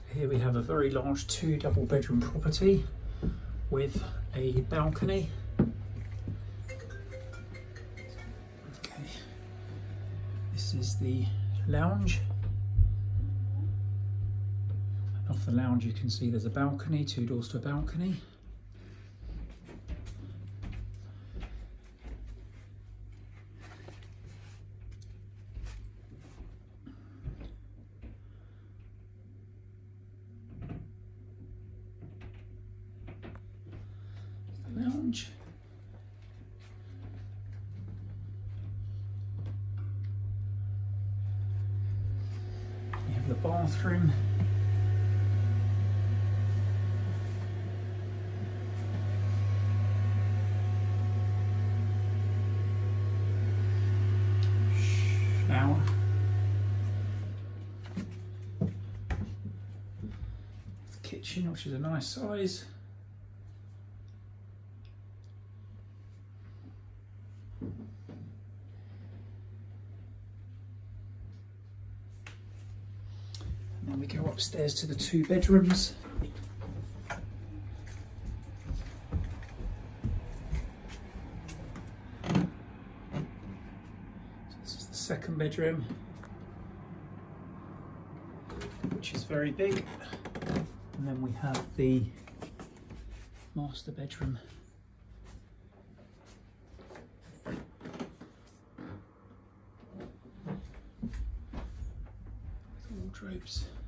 Here we have a very large 2 double bedroom property with a balcony. Okay, this is the lounge. And off the lounge you can see there's a balcony, 2 doors to a balcony. Lounge. We have the bathroom. Shower. The kitchen, which is a nice size. And then we go upstairs to the 2 bedrooms. So this is the 2nd bedroom, which is very big. And then we have the master bedroom. Wardrobes.